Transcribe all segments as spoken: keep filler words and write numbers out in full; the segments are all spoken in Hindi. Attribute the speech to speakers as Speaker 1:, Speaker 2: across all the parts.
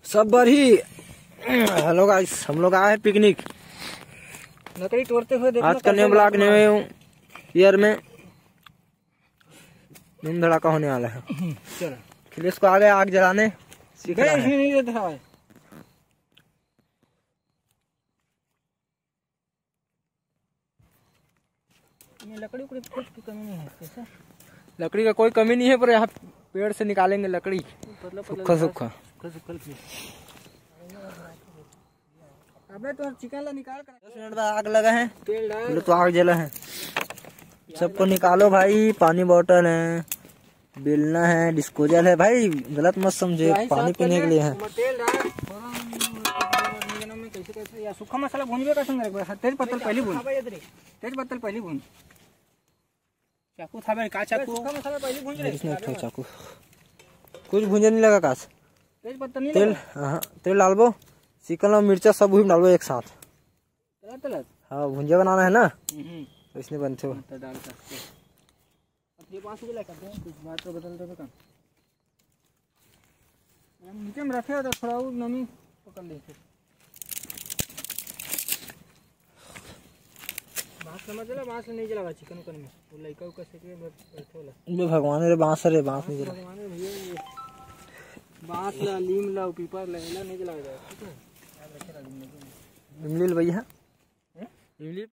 Speaker 1: सब बढ़ी। हेलो गाइस, हम लोग आए हैं पिकनिक।
Speaker 2: लकड़ी तोड़ते हुए
Speaker 1: आज का न्यू ब्लॉग न्यू ईयर में धूम धड़ाका होने वाला है।
Speaker 2: चलो
Speaker 1: खिलेश को आ गए आग जलाने सीख रहा है।
Speaker 2: नहीं देता है। ये लकड़ी को कुछ की कमी नहीं है। कैसा
Speaker 1: लकड़ी का कोई कमी नहीं है, पर यहाँ पेड़ से निकालेंगे लकड़ी सूखा सूखा।
Speaker 2: अबे तो चिकन ला निकाल कर
Speaker 1: दस मिनट बाद आग लगा है,
Speaker 2: तेल डाल
Speaker 1: तो आग जला है। सबको निकालो भाई। पानी बोतल है, बेलना है, डिस्पोजल है। भाई गलत मत समझे, पानी पीने के लिए है।
Speaker 2: तेल डाल में कैसे कैसे या सूखा मसाला भूनबे का संग रख। तेज पत्तल पहले भून, तेज पत्तल पहले भून। चाकू था भाई, का चाकू सूखा मसाला पहले भून रे।
Speaker 1: इसमें एक चाकू कुछ भूंजे नहीं लगा काश।
Speaker 2: तेज पत्तल नहीं
Speaker 1: तेल हाँ तेल डालबो, चिकन और मिर्चा सब भी डालबो एक साथ।
Speaker 2: तलत तलत
Speaker 1: हाँ भुंजिया बनाना है ना,
Speaker 2: हम्म
Speaker 1: तो इसने बनते हो।
Speaker 2: तो डाल सकते अब ये पांच किलो करते हैं। कुछ बात तो बदल दो काम। हम नीचे में रखे तो थोड़ा और नमी पकड़ लेते। बांस समझ ला, बांस नहीं जलावा चिकन उकन में वो लइका उका से के बैठे वाला।
Speaker 1: बे भगवान रे बांस रे बांस नहीं जला।
Speaker 2: भगवान रे भैया, बांस ला, नीम ला, पीपल ला, इला नहीं जलाएगा। ठीक है, याद रखेगा।
Speaker 1: इमली भैया इमली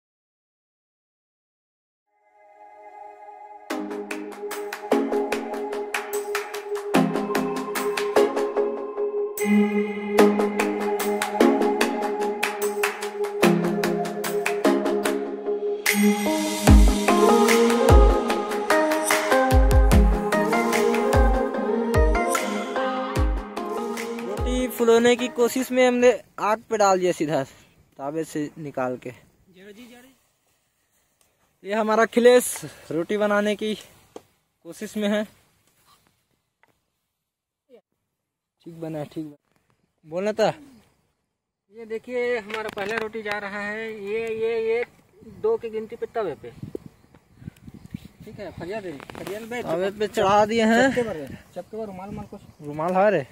Speaker 1: रोटी फुलाने की कोशिश में हमने आग पे डाल दिया सीधा तावे से निकाल के। ये हमारा खिलेश रोटी बनाने की कोशिश में है। ठीक बना, ठीक बना। बोलना था।
Speaker 2: ये देखिए हमारा पहला रोटी जा रहा है। ये ये ये दो की गिनती पे तवे पे। ठीक है, फरिया दे फरिया में
Speaker 1: तवे पे चढ़ा दिए हैं।
Speaker 2: चपके पर चपके पर रुमाल माल कुछ
Speaker 1: रुमाल है रे।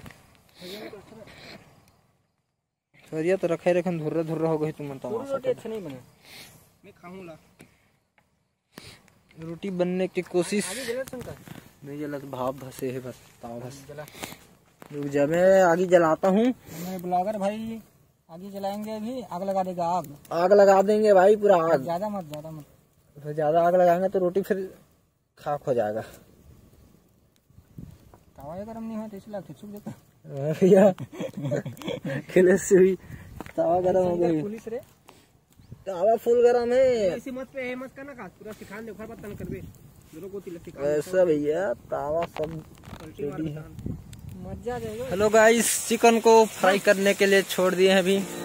Speaker 1: फरिया तो रखे रखे धुर्रा धुर्रा हो गई। तुम
Speaker 2: रोटी अच्छा नहीं बने, मैं खाऊंगा।
Speaker 1: रोटी बनने की कोशिश
Speaker 2: आगे जला शंकर
Speaker 1: नहीं जला, भाप भसे है बस। ताव भस
Speaker 2: जला।
Speaker 1: रुक जा, मैं आगे जलाता हूँ।
Speaker 2: मेरे ब्लॉगर भाई आगे जलाएंगे। अभी आग लगा देगा। आग
Speaker 1: आग लगा देंगे भाई, पूरा आग।
Speaker 2: ज्यादा मत ज्यादा मत
Speaker 1: तो ज्यादा आग लगाएंगे तो रोटी फिर खाक हो जाएगा।
Speaker 2: तवा गरम नहीं हो तो इसलिए खिचुक देता
Speaker 1: भैया खिलेश से भी तवा गरम हो गई।
Speaker 2: पुलिस रे
Speaker 1: तवा फुल गरम है।
Speaker 2: ऐसी मत पे मत करना का पूरा सिखा दे। खर बतन करबे दोनों को तिलक सिखा
Speaker 1: ऐसा भैया तावा सब रेडी है।
Speaker 2: मजा देगा।
Speaker 1: हेलो गाइस, चिकन को फ्राई करने के लिए छोड़ दिए हैं अभी।